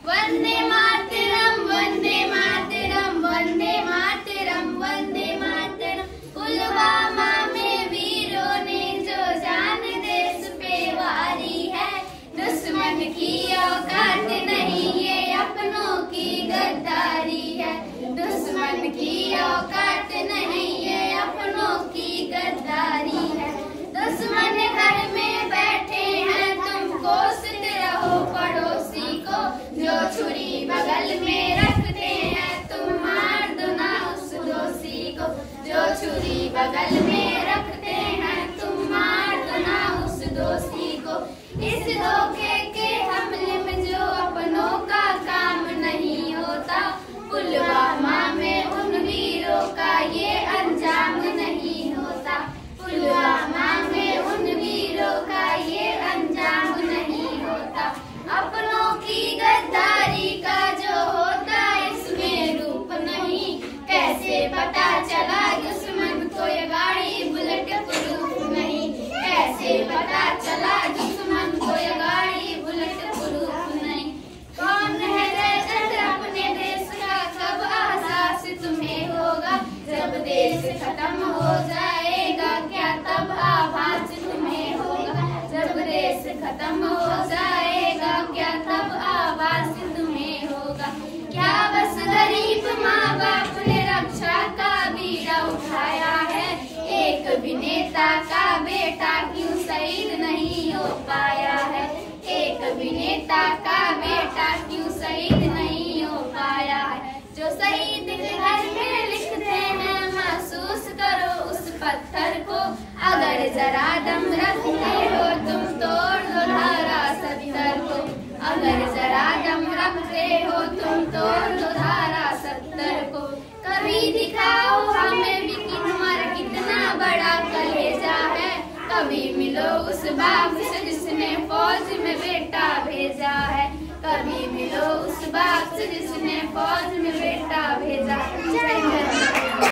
वंदे मातरम वंदे मातरम वंदे मातरम वंदे मातरम। पुलवामा में वीरों ने जो जान देश पे वारी है, दुश्मन की औकात नहीं ये अपनों की गद्दारी है, दुश्मन की औकात नहीं ये अपनों की गद्दारी है। दुश्मन घर में बैठे हैं तुम कोसते रहो पड़ोसी को, जो छुरी बगल में रखते हैं तुम मार दो ना उस दोषी को, जो छुरी बगल में रखते हैं तुम मार दो ना उस दोषी को। इस धोखे के हमले में जो अपनों का काम नहीं होता, पुलवामा में उन वीरों का ये अंजाम नहीं होता, पुलवामा में उन वीरों का ये अंजाम नहीं होता। अपनों की गद्दारी का जो होता इसमें रूप नहीं, कैसे पता चला दुश्मन को ये गाड़ी बुलेट प्रूफ नहीं, कैसे पता चला दुश्मन को ये गाड़ी बुलेट प्रूफ नहीं। कौन है रैयत अपने देश का, कब एहसास तुम्हें होगा, जब देश खत्म हो जाएगा क्या तब आभास तुम्हें होगा, जब देश खत्म हो जाएगा क्या तब आभास तुम्हें होगा। क्या बस गरीब माँ बाप ने रक्षा का बीड़ा उठाया है, एक भी नेता का बेटा क्यों शहीद नहीं हो पाया है, एक भी नेता का बेटा क्यों शहीद नहीं हो पाया है। जो शहीद के घर में लिखते हैं महसूस करो उस पत्थर को, अगर जरा दम रखते हो तुम तोड़ दो धारा 70 को, अगर जरा दम रखते हो तुम तोड़ दो धारा 70 को। कभी दिखाओ हमें भी कि तुम्हारा कितना बड़ा कलेजा है, कभी मिलो उस बाप से जिसने फौज में बेटा भेजा है, कभी मिलो उस बाप से जिसने फौज में बेटा भेजा। जय हिंद।